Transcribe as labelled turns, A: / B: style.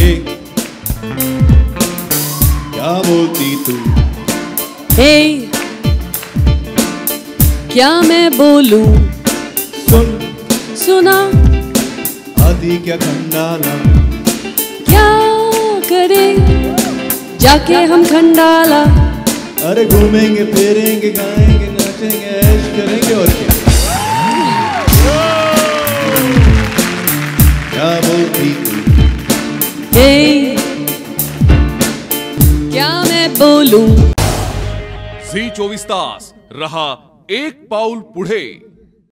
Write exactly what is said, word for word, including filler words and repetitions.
A: हे क्या बोलती तू?
B: हे क्या मैं बोलूं?
A: सुन
B: सुना
A: आदि क्या खंडाला,
B: क्या करे जाके हम खंडाला।
A: अरे घूमेंगे फिरेंगे गाएंगे नाचेंगे ऐश करेंगे और क्या। क्या बोलती तू?
B: हे क्या मैं बोलूं?
C: झी चोवीस तास रहा एक पाऊल पुढे।